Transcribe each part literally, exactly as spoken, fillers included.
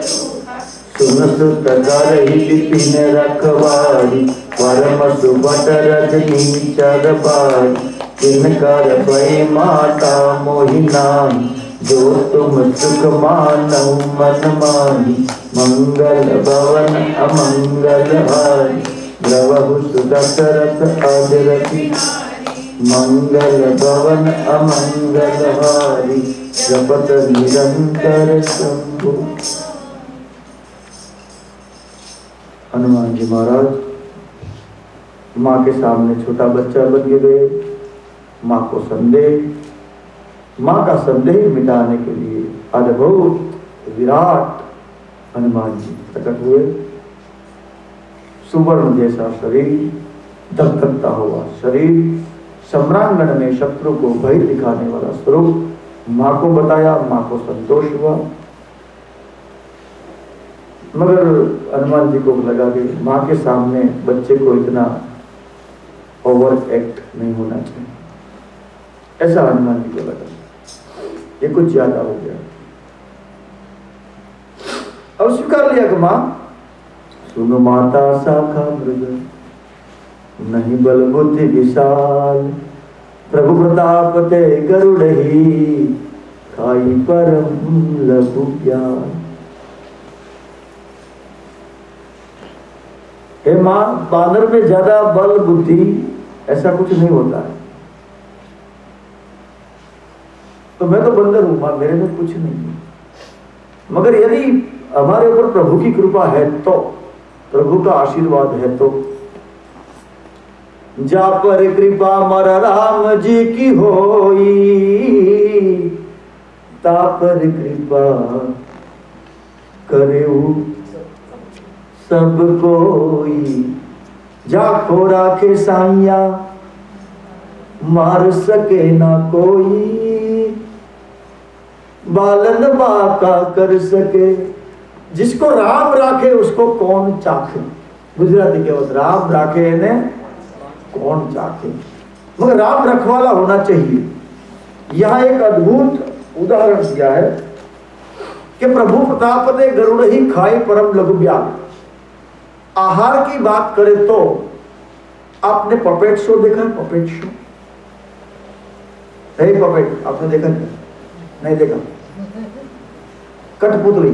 सुन सुत करहि विपिन रखवारी, परम सुबत रजनी चर बारी। किनकर भय माता मोहि नाहि, जो तुम सुख मानहु मन माही। मंगल भवन अमंगल हारी, द्रवहु सुदशरथ अजरति। मंगल भवन अमंगल हारी, जपत निरंतर शंभु। हनुमान जी महाराज माँ के सामने छोटा बच्चा बन के गए। माँ को संदेह, माँ का संदेह मिटाने के लिए अद्भुत विराट हनुमान जी प्रकट हुए। सुवर्ण जैसा शरीर, धगधगता हुआ शरीर, सम्रांगण में शत्रु को भय दिखाने वाला स्वरूप माँ को बताया। माँ को संतोष हुआ, मगर हनुमान जी को लगा कि माँ के सामने बच्चे को इतना ओवर एक्ट नहीं होना चाहिए। ऐसा हनुमान जी को लगा, ये कुछ ज्यादा हो गया। अब स्वीकार लिया कि माँ सुनो माता शाखा मृग, नहीं बल बुद्धि विशाल। प्रभु प्रताप ते गरुड़हि, खाई परम लघु ज्ञान। हे माँ, बानर में ज्यादा बल बुद्धि ऐसा कुछ नहीं होता है। तो मैं तो बंदर हूं माँ, मेरे में कुछ नहीं है। मगर यदि हमारे ऊपर प्रभु की कृपा है तो, प्रभु का आशीर्वाद है तो, जा पर कृपा मर राम जी की होई, ता पर कृपा करेऊ सब कोई। जाको राखे साइया, मार सके ना कोई। बालन बाका कर सके, जिसको राम राखे उसको कौन चाखे। गुजराती के बाद राम राखे ने कौन चाखे, मगर राम रखवाला होना चाहिए। यहां एक अद्भुत उदाहरण दिया है कि प्रभु प्रताप दे गरुड़ ही खाए परम लघु ब्याल। आहार की बात करें तो आपने पपेट शो देखा है? पपेट शो नहीं, पपेट आपने देखा नहीं? नहीं देखा? कठपुतली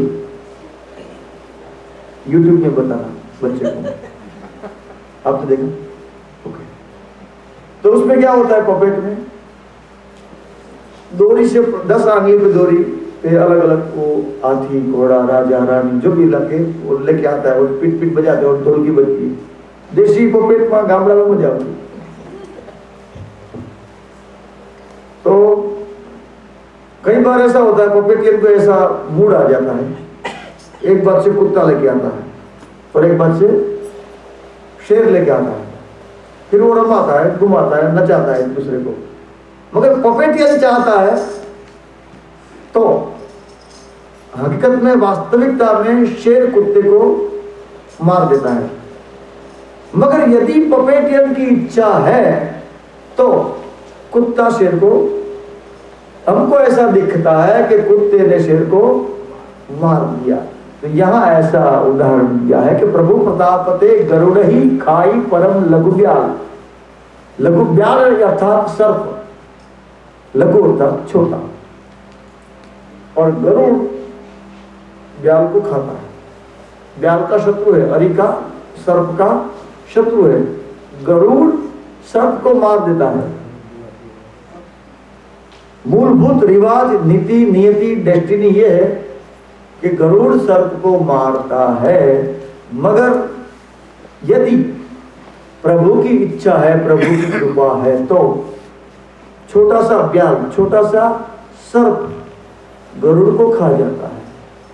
यूट्यूब में बताना बच्चे को, आपने देखा? ओके। तो उसमें क्या होता है? पपेट में डोरी से दस आंगली पे डोरी पे अलग अलग वो हाथी घोड़ा राजा रानी जो भी लगे वो लेके आता है, वो पिट पिट बजाते और ढोलकी बजती है। देसी पपेट में गामड़ा में मजा आती। तो कई बार ऐसा होता है पपेटियन को ऐसा मूड आ जाता है, एक बात से कुत्ता लेके आता है और एक बात से शेर लेके आता है, फिर वो रमाता है, घुमाता है, नचाता है एक दूसरे को। मगर पपेटियन चाहता है तो हकीकत में वास्तविकता में शेर कुत्ते को मार देता है। मगर यदि पपेटियन की इच्छा है तो कुत्ता शेर को, हमको ऐसा दिखता है कि कुत्ते ने शेर को मार दिया। तो यहां ऐसा उदाहरण दिया है कि प्रभु प्रतापते गरुड़ ही खाई परम लघु ब्याल। लघु ब्याल अर्थात सर्प, लघु अर्थात छोटा, और गरुड़ ब्याल को खाता है। ब्याल का शत्रु है, अरि का सर्प का शत्रु है। गरुड़ सर्प को मार देता है। मूलभूत रिवाज, नीति, नियति, डेस्टिनी ये है कि गरुड़ सर्प को मारता है। मगर यदि प्रभु की इच्छा है, प्रभु की कृपा है तो छोटा सा ब्याल, छोटा सा सर्प गरुड़ को खा जाता है।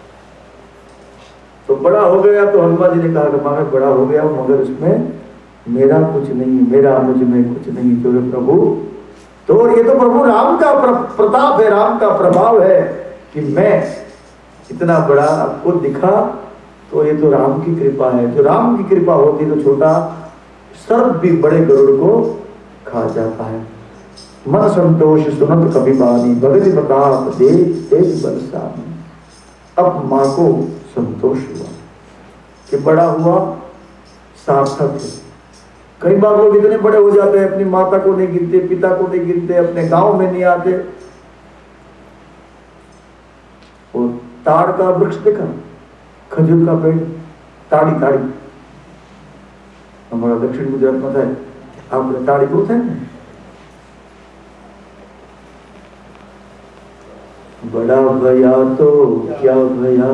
तो बड़ा हो गया तो हनुमान जी ने कहा कि मैं बड़ा हो गया मगर इसमें मेरा कुछ नहीं, मेरा मुझ में कुछ नहीं, तो ये प्रभु, तो ये तो प्रभु राम का प्रताप है, राम का प्रभाव है कि मैं इतना बड़ा आपको दिखा, तो ये तो राम की कृपा है। जो राम की कृपा होती तो छोटा सर्प भी बड़े गरुड़ को खा जाता है। मन संतोष सुनत कभी बानी, भगति प्रताप देव तेज बलसानी। अब माँ को संतोष हुआ कि बड़ा हुआ, सार्थक है। कई बार लोग इतने बड़े हो जाते हैं, अपनी माता को नहीं गिनते, पिता को नहीं गिनते, अपने गांव में नहीं आते। और ताड़ का वृक्ष देखा, खजूर का पेड़, ताड़ी ताड़ी हमारा दक्षिण गुजरात में था, आपने ताड़ी बोलते हैं। बड़ा भया तो क्या भया,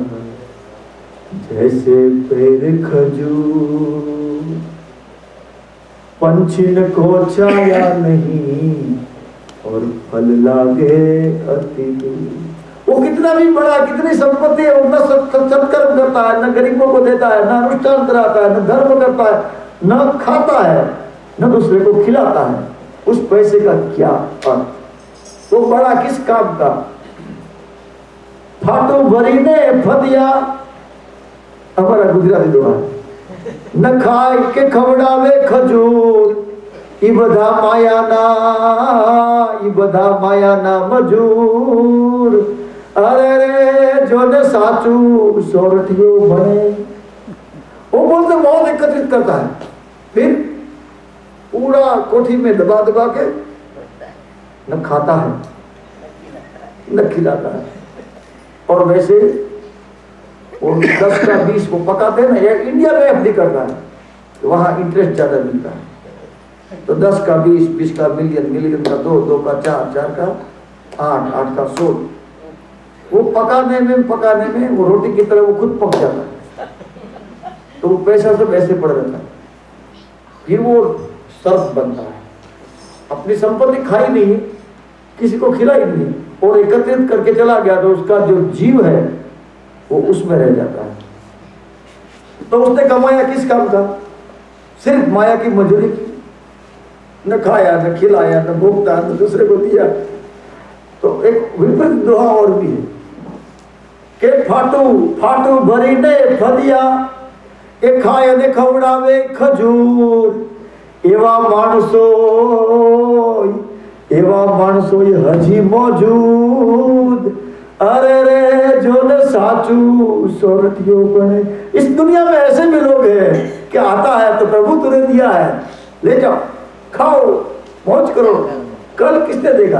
जैसे पेड़ खजूर, पंछिन को छाया नहीं और फल लागे अति दूर। वो कितना भी बड़ा, कितनी संपत्ति है, वो न सत्कर्म करता है, न गरीबों को देता है, न अनुष्ठान कराता है, न धर्म करता है, न खाता है, न दूसरे को खिलाता है, उस पैसे का क्या अर्थ? वो बड़ा किस काम का? फाटू भरी ने फदिया, हमारा गुजराती दोहा, न खाए के खवड़ावे खजूर, ई बधा माया ना, ई बधा माया ना मजूर। अरे रे जो ने साचू सोरठियो बने। वो बोलते बहुत एकत्रित करता है, फिर पूरा कोठी में दबा दबा के न खाता है न खिलाता है। और वैसे वो दस का बीस को पकाते हैं ना, ये इंडिया में एफडी करता है, तो वहां इंटरेस्ट ज्यादा मिलता है। तो दस का बीस, बीस का मिलियन, मिलियन का दो, दो का चार, चार का आठ, आठ का सोलह। वो पकाने में पकाने में वो रोटी की तरह वो खुद पक जाता है, तो वो पैसा सब ऐसे पड़ जाता है। फिर वो सर्फ बनता है, अपनी संपत्ति खाई नहीं, किसी को खिलाई नहीं, और एकत्रित करके चला गया, तो उसका जो जीव है वो उसमें रह जाता है। तो उसने कमाया किस काम का? सिर्फ माया की मजूरी की, न खाया न खिलाया न भोगता न दूसरे को दिया। तो एक विपरीत दोहा और भी है के फाटू फाटू भरी ने फदिया, के खाए ने खवड़ावे खजूर। एवा माणसो एवा माणसो हजी मौजूद। अरे रे जो न साचू सोरठियो बने। इस दुनिया में ऐसे भी लोग हैं कि आता है तो प्रभु तुझे दिया है, ले जाओ, खाओ, मौज करो, कल किसने देखा?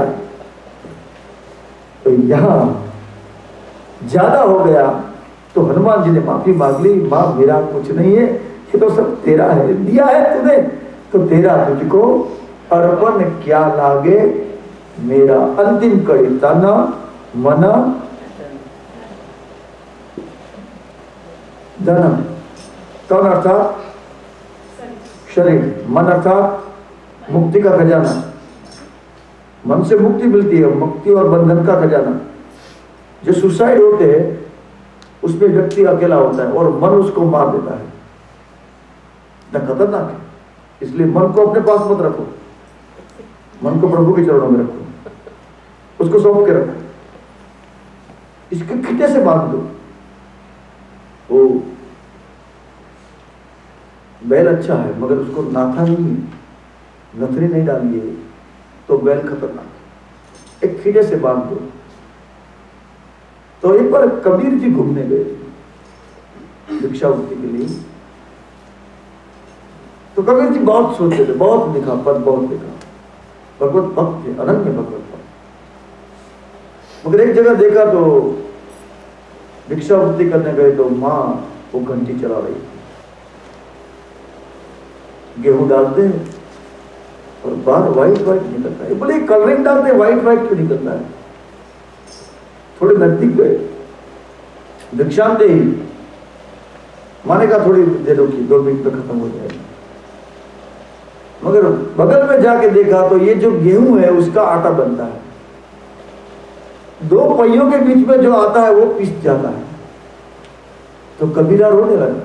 तो यहाँ ज्यादा हो गया तो हनुमान जी ने माफी मांग ली, मां मेरा कुछ नहीं है, ये तो सब तेरा है, दिया है तूने तो तेरा तुझको अर्पण क्या लागे मेरा। अंतिम कड़ी तन मन धन। तन अर्थात शरीर, मन अर्थात मुक्ति का खजाना। मन से मुक्ति मिलती है, मुक्ति और बंधन का खजाना। जो सुसाइड होते हैं उसमें व्यक्ति अकेला होता है और मन उसको मार देता है, न खतरनाक है। इसलिए मन को अपने पास मत रखो, मन को प्रभु के चरणों में रखो, उसको सौंप के रखो, इसके खींचे से बांध दो। वो बैल अच्छा है मगर उसको नाथा नहीं है, नथरी नहीं डाली है तो बैल खतरनाक है, एक खींचे से बांध दो। तो एक बार कबीर जी घूमने गए भिक्षावृत्ति के लिए, तो कबीर जी बहुत सोचते थे, बहुत लिखा, पद बहुत लिखा, भगवत भक्त थे, अनन्य भगवत भक्त। मगर एक जगह देखा तो भिक्षावृत्ति करने गए तो माँ वो घंटी चला रही थी, गेहूं डालते हैं और बाहर व्हाइट व्हाइट निकलता है। बोले कलरिंग डालते हैं, व्हाइट व्हाइट क्यों निकलता है? थोड़े नजदीक गए, भिक्षांत दे, माने का थोड़ी देर रुकी, दो मिनट में खत्म हो जाएगा। मगर बगल में जाके देखा तो ये जो गेहूं है उसका आटा बनता है, दो पहियों के बीच में जो आता है वो पिस जाता है। तो कबीरा रोने लगा।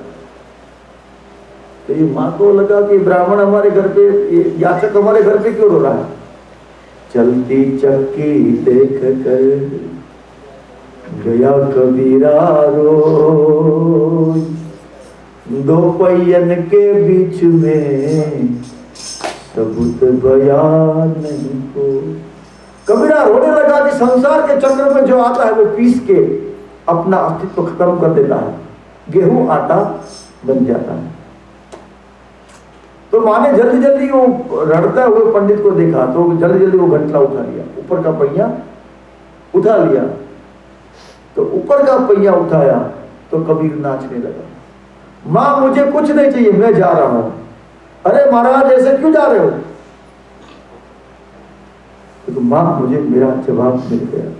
तो ये माँ को लगा कि ब्राह्मण हमारे घर पे, याचक हमारे घर पे क्यों रो रहा है? चलती चक्की देख कर गया कबीरा रोज, दो पहियन के बीच में सबूत बयान नहीं को। कबीरा रोने लगा कि संसार के चक्र में जो आता है वो पीस के अपना अस्तित्व खत्म कर देता है, गेहूं आटा बन जाता है। तो माँ ने जल्दी जल्दी वो रड़ता हुए पंडित को देखा तो जल्दी जल्दी वो घंटला उठा लिया, ऊपर का पहिया उठा लिया। तो ऊपर का पहिया उठाया तो कबीर नाचने लगा, माँ मुझे कुछ नहीं चाहिए, मैं जा रहा हूं। अरे महाराज ऐसे क्यों जा रहे हो? तो माँ मुझे मेरा जवाब मिल गया।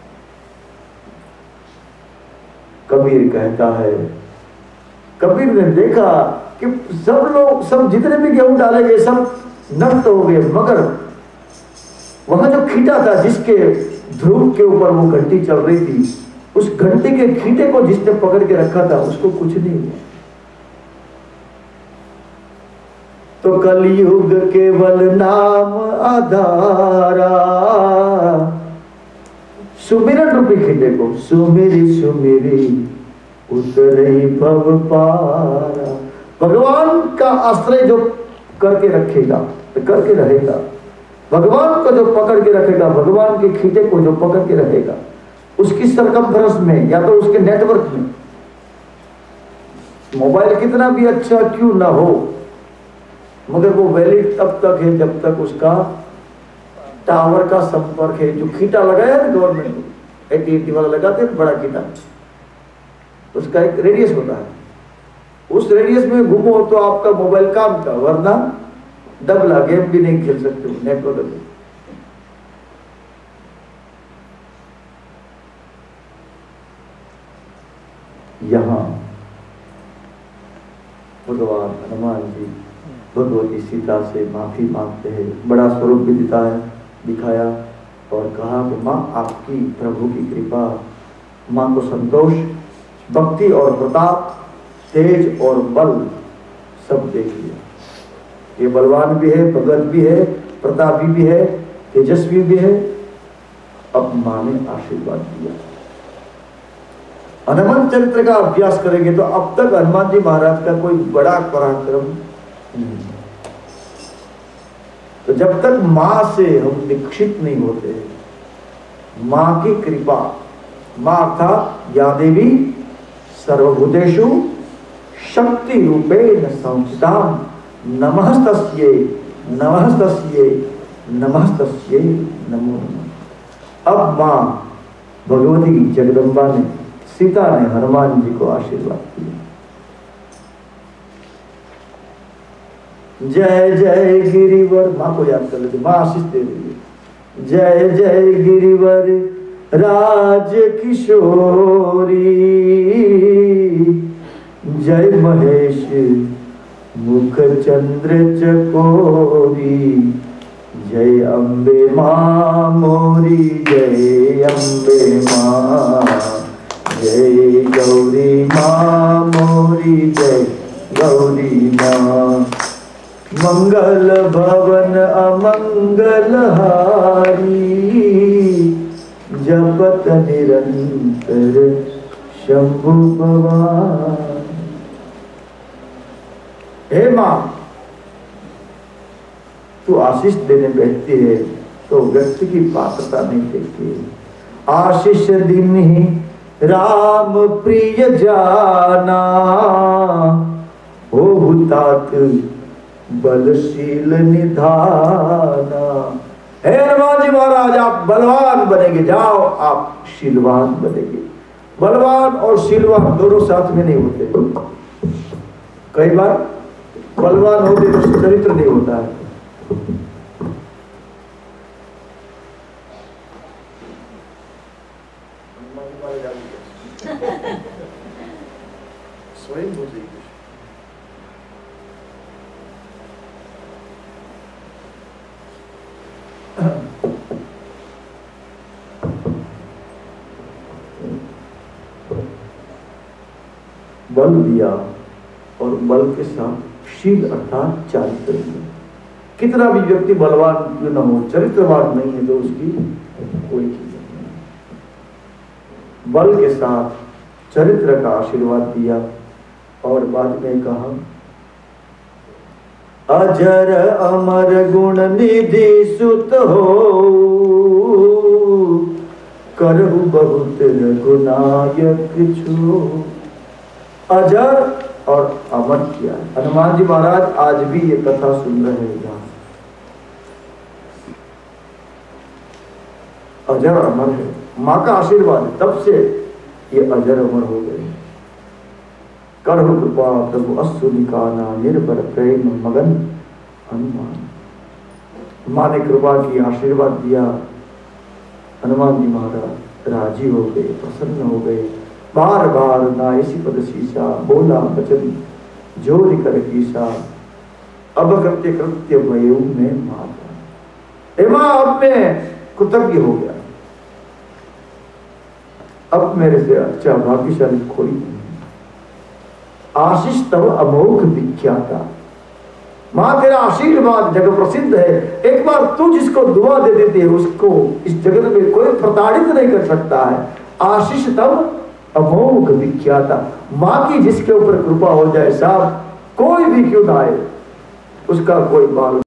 कबीर कहता है, कबीर ने देखा कि सब लोग, सब जितने भी गेहूं डाले गए सब नष्ट हो गए, मगर वहां जो खीटा था जिसके ध्रुव के ऊपर वो घंटी चल रही थी, उस घंटी के खीटे को जिसने पकड़ के रखा था उसको कुछ नहीं हुआ। तो कलयुग केवल नाम आधारा, सुमिरन रूपी खीटे को सुमिरी सुमिरी उतरे भव पारा। भगवान का आश्रय जो करके रखेगा, करके रहेगा, भगवान को जो पकड़ के रखेगा, भगवान के खीटे को जो पकड़ के रहेगा, उसकी सरकमफेरेंस में या तो उसके नेटवर्क में, मोबाइल कितना भी अच्छा क्यों ना हो, मगर वो वैलिड तब तक है जब तक उसका टावर का संपर्क है। जो खीटा लगाया ना गवर्नमेंट, एटी एटी वाला लगाते हैं बड़ा खीटा, उसका एक रेडियस होता है, उस रेडियस में घूमो तो आपका मोबाइल काम का, वरना डबला गेम भी नहीं खेल सकते हो नेटवर्क में। यहां भगवान हनुमान जी भगवती सीता से माफी मांगते हैं, बड़ा स्वरूप भी दिखाया दिखाया और कहा कि माँ आपकी प्रभु की कृपा, माँ को संतोष, भक्ति और प्रताप, तेज और बल सब देख लिया। ये बलवान भी है, भगत भी है, प्रतापी भी है, तेजस्वी भी है। अब माँ ने आशीर्वाद दिया। हनुमान चरित्र का अभ्यास करेंगे तो अब तक हनुमान जी महाराज का कोई बड़ा पराक्रम नहीं। तो जब तक मां से हम दीक्षित नहीं होते, मां की कृपा, मां अर्थात या देवी सर्वभूतेषु शक्ति रूपेण संस्थिताम् नमस्तस्यै नमस्तस्यै नमस्तस्यै नमो नमः। अब मां भगवती जगदम्बा ने, सीता ने हनुमान जी को आशीर्वाद दिया। जय जय गिरिवर, माँ को याद कर लेते, माँ आशीष दे रही है। जय जय गिरिवर राज किशोरी, जय महेश मुख चंद्र चकोरी, जय अम्बे माँ मोरी, जय अम्बे माँ, जय गौरी माँ मोरी, जय गौरी माँ। मंगल भवन अमंगल हारी, जपत निरंतर शंभु भवान। हे मां, तू आशीष देने बैठती है तो व्यक्ति की पात्रता नहीं देखती। आशीष दिन ही राम प्रिय जाना, हो तात बलशील निधाना। हे हनुमान जी महाराज, आप बलवान बनेंगे, जाओ आप शीलवान बनेंगे। बलवान और शीलवान दोनों साथ में नहीं होते। कई बार बलवान होते तो चरित्र नहीं होता है। स्वयं हो जाएगी। बल दिया और बल के साथ शील अर्थात चारित्र दिया। कितना भी व्यक्ति बलवान क्यों न हो, चरित्रवान नहीं है तो उसकी कोई चीज नहीं। बल के साथ चरित्र का आशीर्वाद दिया और बाद में कहा, अजर अमर गुण निधि सुत हो, करहु बहुत रघुनायक छो। अजर और अमर किया। हनुमान जी महाराज आज भी ये कथा सुन रहे हैं। अजर अमर है, माँ का आशीर्वाद है, तब से ये अजर अमर हो गए। करहु कृपा प्रभु अश्रु निकाना, निर्भर प्रेम मगन हनुमान। माँ ने कृपा की, आशीर्वाद दिया। हनुमान जी महाराज राजी हो गए, प्रसन्न हो गए। बार बार नायसी पद शीशा, बोला बचन जोरि कर कीसा। अब कृत्य कृत्य भयो में माता। हे मां, अब मैं कृतज्ञ हो गया, अब मेरे से अच्छा भाग्यशाली कोई नहीं। आशीष तब अमोघ विख्याता। मां तेरा आशीर्वाद जगत प्रसिद्ध है। एक बार तू जिसको दुआ दे देती है उसको इस जगत में कोई प्रताड़ित नहीं कर सकता है। आशीष तब अमोघ विख्याता। मां की जिसके ऊपर कृपा हो जाए साहब, कोई भी क्यों ना आए उसका कोई बाल